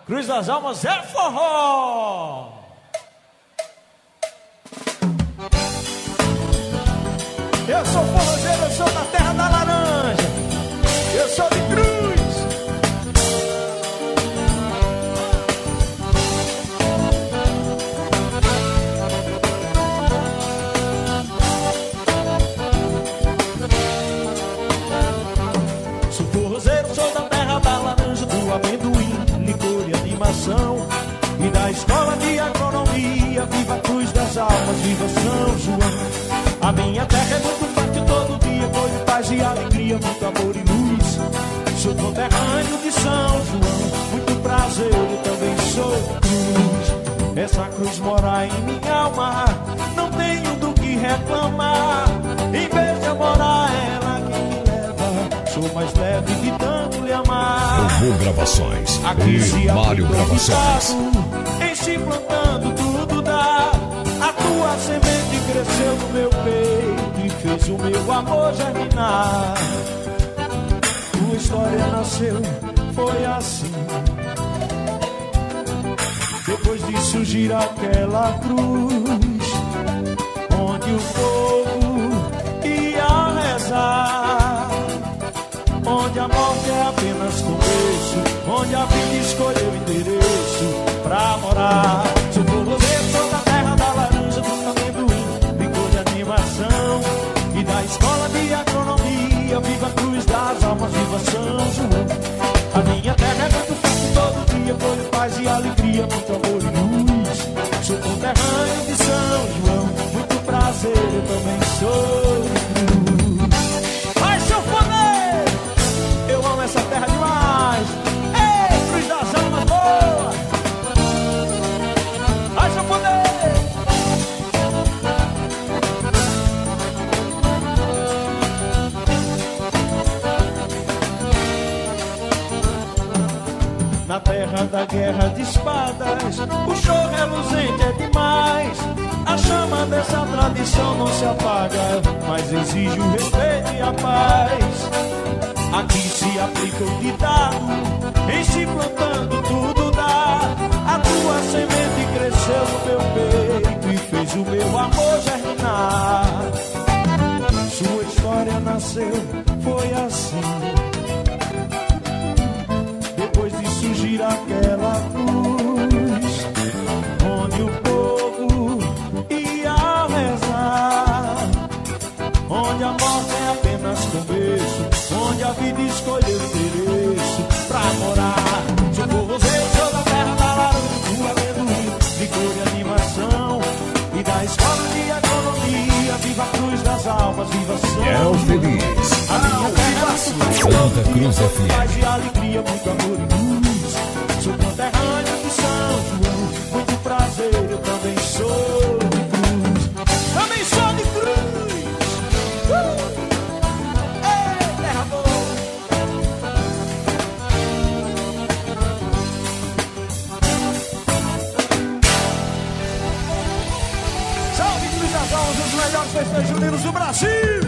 Cruz das Almas é forró. Eu sou forrozeiro, eu sou da terra da laranja. Eu sou de Cruz. Sou forrozeiro, sou da terra da laranja, do amendoim, licor e animação. E da escola de agronomia, viva a Cruz das Almas, viva São João. A minha terra é muito forte todo dia, cor de paz e alegria, muito amor e luz. Sou conterrâneo de São João, muito prazer, eu também sou cruz. Essa cruz mora em minha alma, não tenho do que reclamar. Em vez de eu morar, ela que me leva, sou mais leve de tanto lhe amar. Robô Gravações Aqui e Mário Gravações. Em se plantando tudo dá. A tua semente cresceu no meu peito e fez o meu amor germinar. Tua história nasceu, foi assim. Depois de surgir aquela cruz, onde o povo ia rezar, onde a morte é apenas começo, onde a vida escolheu o endereço pra morar. Sou forrozeiro, sou da terra da laranja, do amendoim, licor de animação. E da escola de agronomia, viva a Cruz das Almas, viva São João. A minha terra é muito forte todo dia, cor de paz e alegria, muito amor e luz. Sou conterrâneo de São João, muito prazer, eu também sou de Cruz. Vai, seu foneiro! Eu amo essa terra demais! Ei, Cruz das Almas, boa! Vai, seu foneiro! Na terra da guerra de espadas, o show reluzente é demais. A chama dessa tradição não se apaga, mas exige o respeito e a paz. Aqui se aplica o ditado, em se plantando tudo dá. A tua semente cresceu no meu peito e fez o meu amor germinar. Sua história nasceu, foi assim. Depois de surgir aquela cruz, onde o povo ia rezar, onde a morte é apenas começo, onde a vida escolheu o endereço pra morar. Sou forrozeiro, sou da terra da laranja, do amendoim, licor e animação. E da escola de agronomia, viva a Cruz das Almas, viva São João. Feliz. A minha terra é Santa Cruz FM. paz e alegria, muito amor e luz. Sou conterrâneo de São João, muito prazer, eu também sou de Cruz. Também sou de Cruz. Ei, terra boa. Salve Cruz das Almas, os melhores festejos juninos do Brasil.